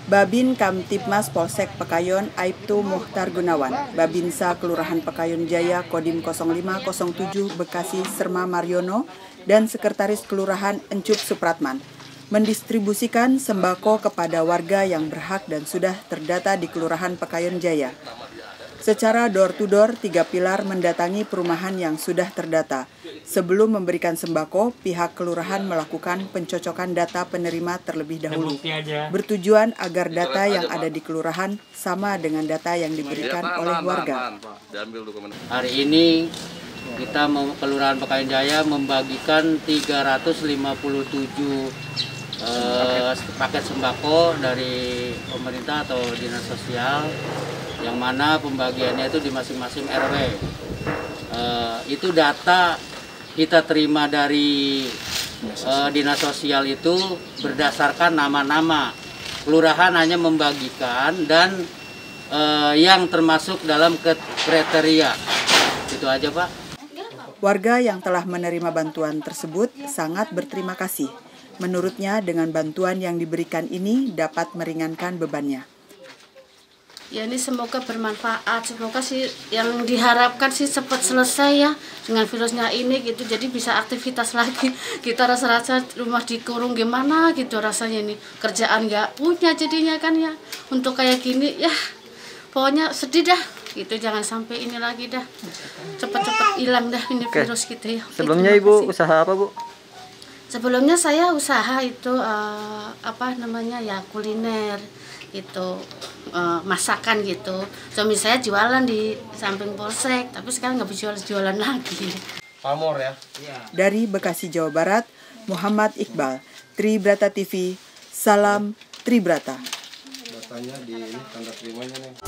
Babin Kamtibmas Polsek Pekayon Aibtu Muhtar Gunawan, Babinsa Kelurahan Pekayon Jaya Kodim 0507 Bekasi Serma Mariono, dan Sekretaris Kelurahan Encup Supratman mendistribusikan sembako kepada warga yang berhak dan sudah terdata di Kelurahan Pekayon Jaya. Secara door-to-door, 3 pilar mendatangi perumahan yang sudah terdata. Sebelum memberikan sembako, pihak kelurahan melakukan pencocokan data penerima terlebih dahulu, bertujuan agar data yang ada di kelurahan sama dengan data yang diberikan oleh warga. Hari ini kita Kelurahan Pekayon Jaya membagikan 357 paket sembako dari pemerintah atau dinas sosial, yang mana pembagiannya itu di masing-masing RW. Itu data kita terima dari dinas sosial itu berdasarkan nama-nama. Kelurahan hanya membagikan dan yang termasuk dalam kriteria. Itu aja, Pak. Warga yang telah menerima bantuan tersebut sangat berterima kasih. Menurutnya, dengan bantuan yang diberikan ini dapat meringankan bebannya. Ya, ini semoga bermanfaat, semoga sih yang diharapkan sih cepat selesai ya dengan virusnya ini gitu, jadi bisa aktivitas lagi. Kita rasa-rasa rumah dikurung gimana gitu rasanya, ini kerjaan nggak punya jadinya kan ya, untuk kayak gini ya pokoknya sedih dah gitu, jangan sampai ini lagi dah, cepat-cepat hilang dah ini virus gitu ya. Sebelumnya Ibu usaha apa, Bu? Sebelumnya saya usaha itu kuliner gitu, masakan gitu. Suami saya jualan di samping polsek, tapi sekarang nggak bisa jualan lagi. Pamor ya? Dari Bekasi, Jawa Barat, Muhammad Iqbal, Tribrata TV, salam Tribrata. Datanya di ini, tanda terimanya nih.